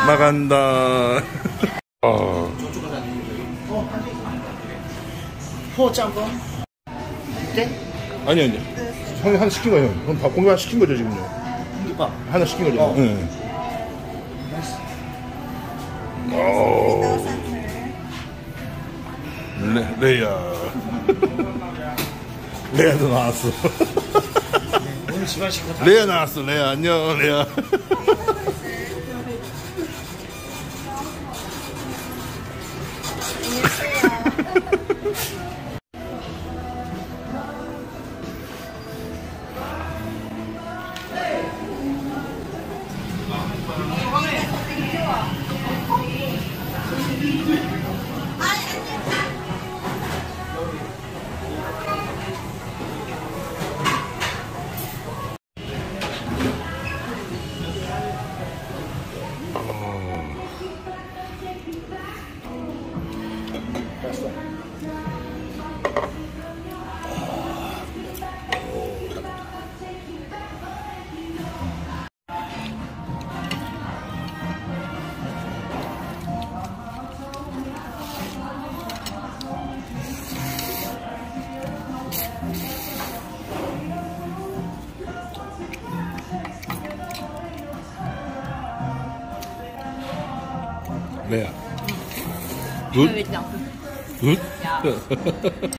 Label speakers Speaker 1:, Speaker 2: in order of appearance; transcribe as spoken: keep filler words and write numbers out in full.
Speaker 1: 나간다. 어.
Speaker 2: 포 짬뽕? 네?
Speaker 1: 아니 아니. 형이 하나 시킨 거예요. 형. 밥 공개 하나 시킨 거죠 지금요.
Speaker 2: 공깃밥
Speaker 1: 하나 시킨 거죠.
Speaker 2: 어.
Speaker 1: 응. 오. 레 레야. 레야도 나왔어.
Speaker 2: 오늘 집안 식구 다
Speaker 1: 레야 나왔어. 레야 안녕 레야. 레야. 굿? 굿?